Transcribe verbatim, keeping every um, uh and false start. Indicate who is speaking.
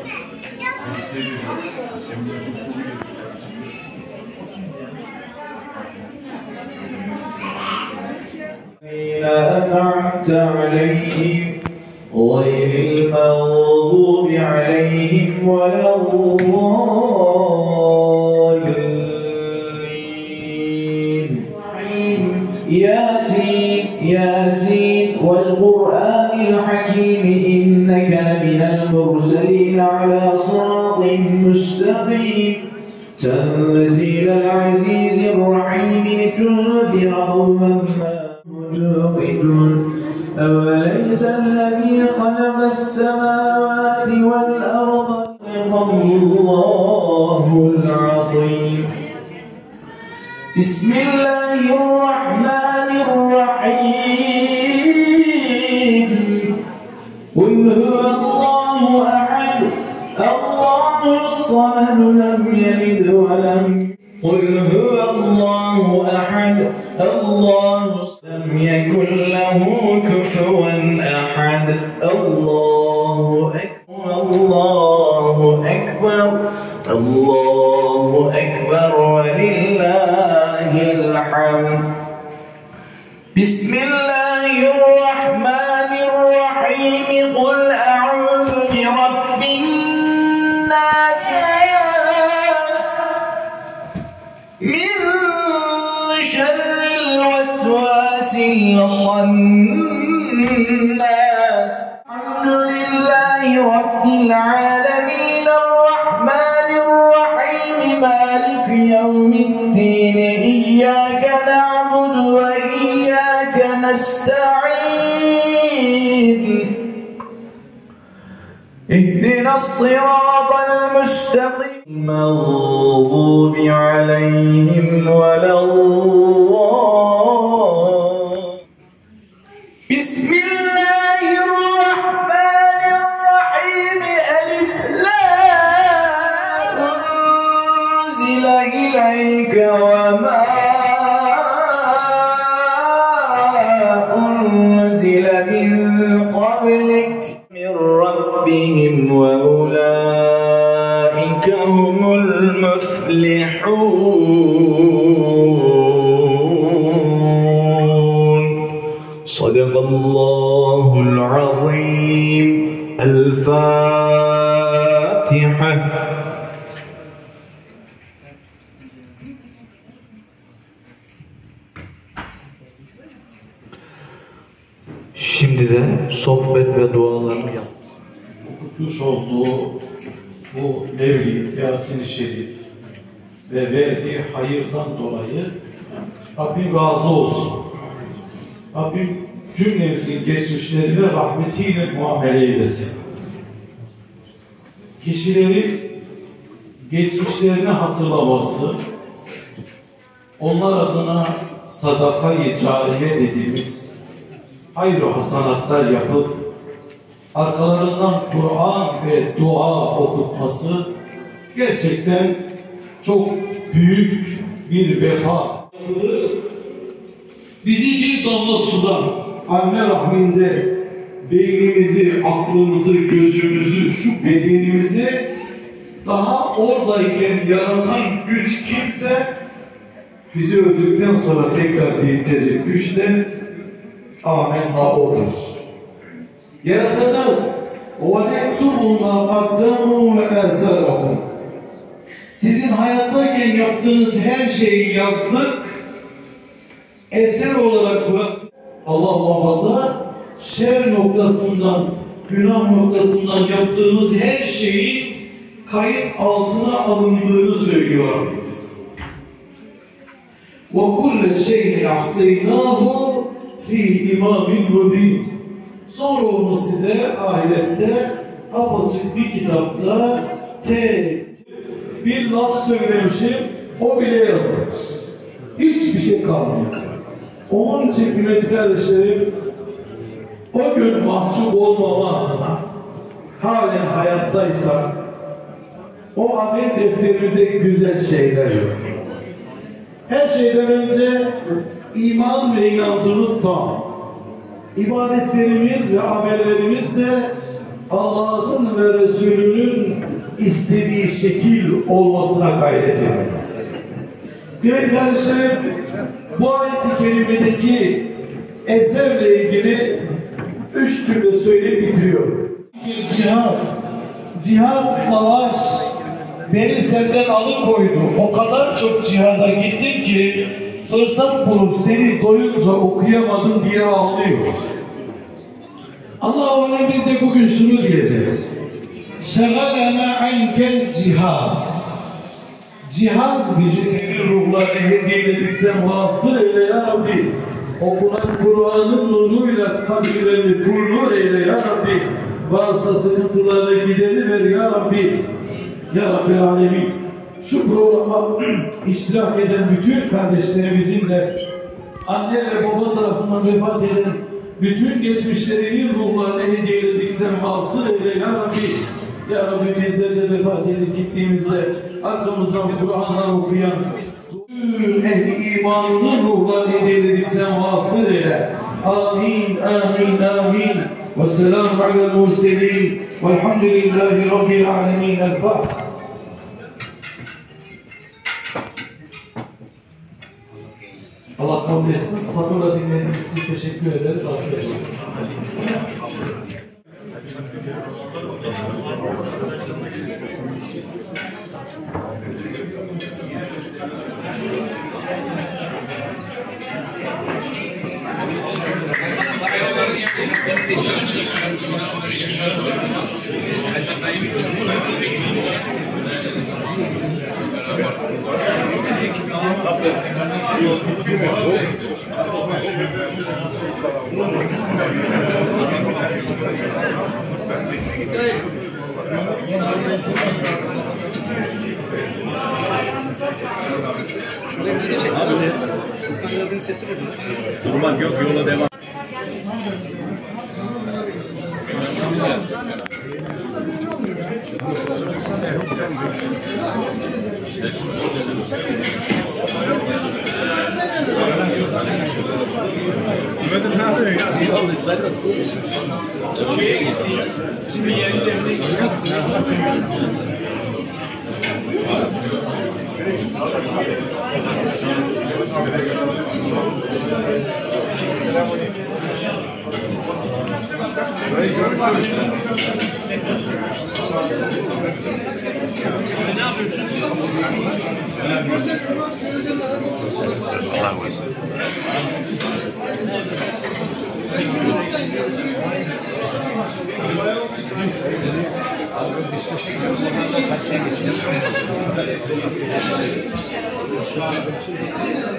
Speaker 1: أنعمت عليهم غير المغضوب عليهم ولا الضالين. ياسين ياسين والقرآن الحكيم إنك لمن المرسلين على صراط مستقيم تنزيل العزيز الرحيم لتنذر قوما ما توقدون أوليس الذي خلق السماوات والأرض الله العظيم. بسم الله الرحمن الرحيم. قل هو الله أحد الله الصمد لم يلد ولم قل هو الله أحد الله لم يكن له كفوا أحد. الله أكبر الله أكبر الله أكبر ولله الحمد. بسم الله الرحمن الرحيم. قل أعوذ برب الناس من شر الوسواس الخناس. الحمد لله رب العالمين الرحمن الرحيم مالك يوم الدين إياك نعبد وإياك نستعين اهدنا الصراط المستقيم المغضوب عليهم ولا الضالين. بسم الله الرحمن الرحيم. ألف لام أنزل إليك وما أنزل من قبلك من ربهم وأولئك هم المفلحون. صدق الله العظيم. الفاتحة. Şimdi de sohbet ve dualarını yap.
Speaker 2: Okutmuş olduğu bu Mevlid, Yasin-i Şerif ve verdiği hayırdan dolayı Rabbim razı olsun. Rabbim cümlemizin geçmişlerine rahmetiyle muamele eylesin. Kişilerin geçmişlerini hatırlaması, onlar adına sadaka-i cariye dediğimiz hayır hasanatlar yapıp arkalarından Kur'an ve dua okutması gerçekten çok büyük bir vefa.
Speaker 3: Bizi bir damla sudan anne rahminde beynimizi, aklımızı, gözümüzü, şu bedenimizi daha oradayken yaratan güç kimse bizi öldükten sonra tekrar diriltecek güç de amenna odur. Yaratacağız. وَنَكْتُبُ مَا قَدَّمُوا وَاَثَرَهُمْ. Sizin hayattayken yaptığınız her şeyi yazdık, eser olarak bıraktık. Allah muhafaza, şer noktasından, günah noktasından yaptığınız her şeyi kayıt altına alındığını söylüyor Rabbimiz. وَكُلَّ شَيْءٍ اَحْسَيْنَاهُ فِي اِمَامٍ مُبِينٍ. Sonra onu size ahirette apaçık bir kitapta tek bir laf söylemişim, o bile yazılmış. Hiçbir şey kalmıyor. Onun için kıymetli kardeşlerim, o gün mahcup olmama adına halen hayattaysak o amel defterimize güzel şeyler yazın. Her şeyden önce iman ve inancımız tam. İbadetlerimiz ve amellerimiz de Allah'ın ve Resulünün istediği şekil olmasına gayret edin. Kıymetli kardeşlerim, bu ayet-i kerimedeki eserle ilgili üç cümle söyleyip bitiriyorum. Cihat, cihat, savaş beni senden alıkoydu. O kadar çok cihada gittim ki fırsat bulup seni doyunca okuyamadım diye ağlıyor. Allah'a biz de bugün şunu diyeceğiz. Şegalena ankel cihaz. Cihaz bizi senin ruhlarına hediye sen vasıl eyle ya Rabbi. Okunan Kur'an'ın nuruyla kabirlerini purnur eyle ya Rabbi. Varsa sıkıntılarını gideriver ya Rabbi. Ya Rabbi alemin. Şu programa iştirak eden bütün kardeşlerimizin de anne ve baba tarafından vefat eden bütün geçmişlerinin ruhlarına hediyeledik sen vasıl eyle ya Rabbi. Ya Rabbi bizler de vefat edip gittiğimizde arkamızdan Kur'anlar okuyan bütün ehli imanının ruhlarını hediyeledik sen vasıl eyle. Amin, amin, amin. Ve selamun alel murselin. Velhamdülillahi Rabbil alemin. El Fatiha. Allah kabul etsin. Sabırla dinlediğiniz için teşekkür ederiz. Afiyet olsun.
Speaker 4: Şöyle bizi de çek. Abi. Sultan Gazi'nin sesi bu. Durmak yok, yola devam. Mehmet'in ne yapıyor ya? İyi oldu, sen nasıl? Şuraya gitti ya. Şimdi yerinde evde gidiyorsun.
Speaker 5: Hayır, görüşürüz.
Speaker 4: Ne yapıyorsun? Şu an